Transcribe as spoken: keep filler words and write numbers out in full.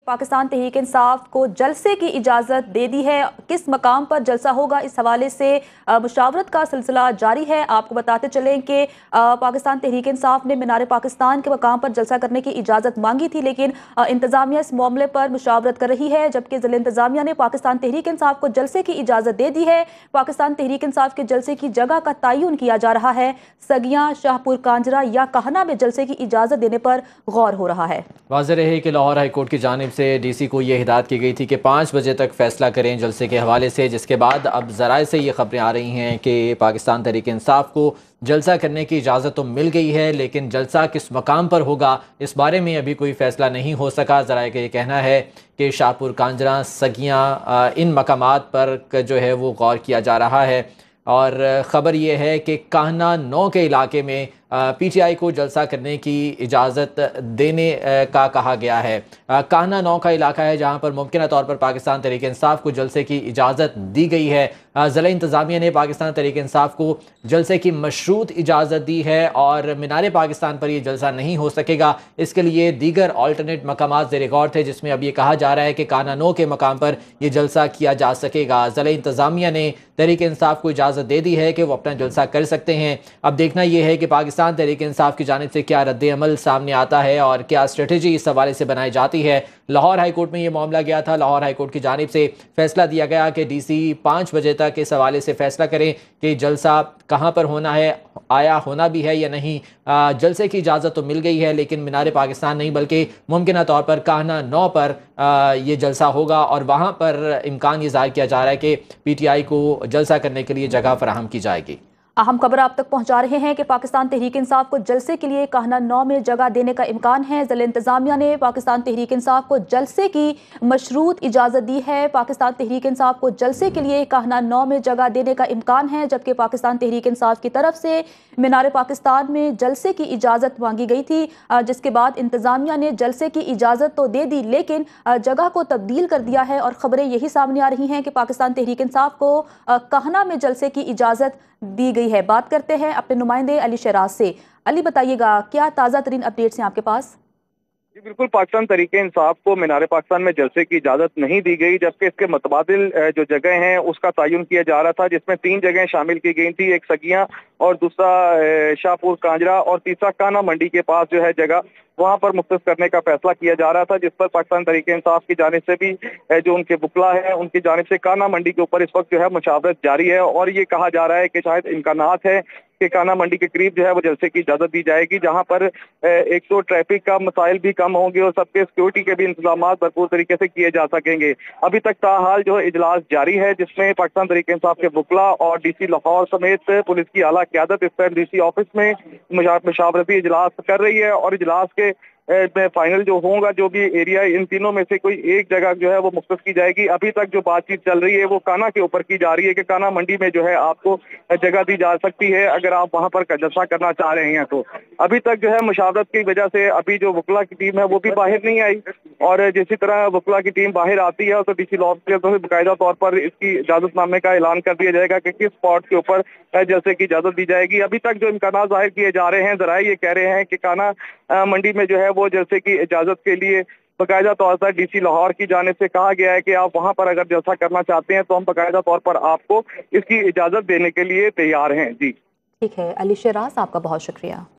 पाकिस्तान तहरीक इंसाफ को जलसे की इजाज़त दे दी है। किस मकाम पर जलसा होगा, इस हवाले से मुशावरत का सिलसिला जारी है। आपको बताते चलें कि पाकिस्तान तहरीक इंसाफ ने मीनार पाकिस्तान के मकाम पर जलसा करने की इजाज़त मांगी थी, लेकिन इंतज़ामिया इस मामले पर मुशावरत कर रही है, जबकि ज़िला इंतज़ामिया ने पाकिस्तान तहरीक इंसाफ को जलसे की इजाज़त दे दी है। पाकिस्तान तहरीक इंसाफ के जलसे की जगह का तयन किया जा रहा है। सगियां, शाहपुर कांजरा या कहना में जलसे की इजाज़त देने पर गौर हो रहा है। वाज़ेह रहे कि लाहौर हाई कोर्ट की जानिब से डी सी को ये हिदायत की गई थी कि पाँच बजे तक फैसला करें जलसे के हवाले से, जिसके बाद अब ज़राए से ये खबरें आ रही हैं कि पाकिस्तान तहरीक इंसाफ को जलसा करने की इजाज़त तो मिल गई है, लेकिन जलसा किस मकाम पर होगा इस बारे में अभी कोई फ़ैसला नहीं हो सका। ज़राए का ये कहना है कि शाहपुर कांजरा, सगियाँ, इन मकामात पर जो है वो गौर किया जा रहा है। और ख़बर यह है कि काहना नौ के इलाके में पी टी आई को जलसा करने की इजाज़त देने का कहा गया है। काहना नौ का इलाका है जहां पर मुमकिन तौर पर पाकिस्तान तहरीक इंसाफ को जलसे की इजाज़त दी गई है। ज़िला इंतज़ामिया ने पाकिस्तान तहरीक इंसाफ को जलसे की मशरूत इजाज़त दी है और मीनार पाकिस्तान पर यह जलसा नहीं हो सकेगा। इसके लिए दीगर ऑल्टरनेट मकामात ज़ेर गौर थे, जिसमें अब ये कहा जा रहा है कि काहना नौ के मकाम पर यह जलसा किया जा सकेगा। ज़िला इंतज़ामिया ने तहरीक इंसाफ को इजाज़त दे दी है कि वो अपना जलसा कर सकते हैं। अब देखना यह है कि पाकिस्तान तहरीक इंसाफ की जानिब से क्या रद्द अमल सामने आता है और क्या स्ट्रेटजी इस हवाले से बनाई जाती है। लाहौर हाई कोर्ट में यह मामला गया था। लाहौर हाई कोर्ट की जानिब से फैसला दिया गया कि डी सी पाँच बजे तक इस हवाले से फैसला करें कि जलसा कहाँ पर होना है, आया होना भी है या नहीं। आ, जलसे की इजाज़त तो मिल गई है, लेकिन मीनार पाकिस्तान नहीं बल्कि मुमकिन तौर पर काहना नौ पर आ, ये जलसा होगा और वहाँ पर इम्कान ये ज़ाहिर किया जा रहा है कि पी टी आई को जलसा करने के लिए जगह फराहम की जाएगी। अहम खबर आप तक पहुंचा रहे हैं कि पाकिस्तान तहरीक इंसाफ को जलसे के लिए कहना नौ में जगह देने का इम्कान है। ज़िला इंतज़ामिया ने पाकिस्तान तहरीक इंसाफ को जलसे की मशरूत इजाज़त दी है। पाकिस्तान तहरीक इंसाफ को जलसे के लिए कहना नौ में जगह देने का इम्कान है, जबकि पाकिस्तान तहरीक इंसाफ की तरफ से मीनार पाकिस्तान में जलसे की इजाज़त मांगी गई थी, जिसके बाद इंतज़ामिया ने जलसे की इजाज़त तो दे दी, लेकिन जगह को तब्दील कर दिया है। और ख़बरें यही सामने आ रही हैं कि पाकिस्तान तहरीक इंसाफ को कहना में जलसे की इजाज़त दी गई है। बात करते हैं अपने नुमाइंदे अली शराज से। अली, बताइएगा क्या ताज़ा तरीन अपडेट्स हैं आपके पास? जी बिल्कुल, पाकिस्तान तहरीके इंसाफ को मीनार पाकिस्तान में जलसे की इजाजत नहीं दी गई, जबकि इसके मुतबादिल जो जगह हैं उसका तयन किया जा रहा था, जिसमें तीन जगह शामिल की गई थी। एक सगियां और दूसरा शाहपुर कांजरा और तीसरा काना मंडी के पास जो है जगह वहां पर मुख्तस करने का फैसला किया जा रहा था, जिस पर पाकिस्तान तहरीके इंसाफ की जानिब से भी जो उनके बुकला है उनकी जानिब से काना मंडी के ऊपर इस वक्त जो है मुशावरत जारी है। और ये कहा जा रहा है कि शायद इम्कानात है कि काना मंडी के करीब जो है वो जलसे की इजाजत दी जाएगी, जहां पर एक तो ट्रैफिक का मसाइल भी कम होंगे और सबके सिक्योरिटी के भी इंतजाम भरपूर तरीके से किए जा सकेंगे। अभी तक ताहाल जो है इजलास जारी है, जिसमें पाकिस्तान तहरीक इंसाफ के बुकला और डी सी लाहौर समेत पुलिस की आला क़यादत इस टाइम डी सी ऑफिस में मुशावरती इजलास कर रही है। और इजलास के में फाइनल जो होगा, जो भी एरिया इन तीनों में से कोई एक जगह जो है वो मुख्तस की जाएगी। अभी तक जो बातचीत चल रही है वो काना के ऊपर की जा रही है कि काना मंडी में जो है आपको जगह दी जा सकती है अगर आप वहां पर जलसा करना चाह रहे हैं। तो अभी तक जो है मुशावरत की वजह से अभी जो वकला की टीम है वो भी बाहर नहीं आई, और जिसी तरह वकला की टीम बाहर आती है तो डी सी लाहौर से बाकायदा तौर पर इसकी इजाजतनामे का ऐलान कर दिया जाएगा कि किस स्पॉट के ऊपर जलसे की इजाजत दी जाएगी। अभी तक जो इम्कान जाहिर किए जा रहे हैं, जराए ये कह रहे हैं कि काना मंडी में जो है वो जलसे की इजाजत के लिए बाकायदा तौर पर डी सी लाहौर की जानिब से कहा गया है कि आप वहां पर अगर जलसा करना चाहते हैं तो हम बाकायदा तौर पर आपको इसकी इजाजत देने के लिए तैयार हैं। जी ठीक है अली शराज, आपका बहुत शुक्रिया।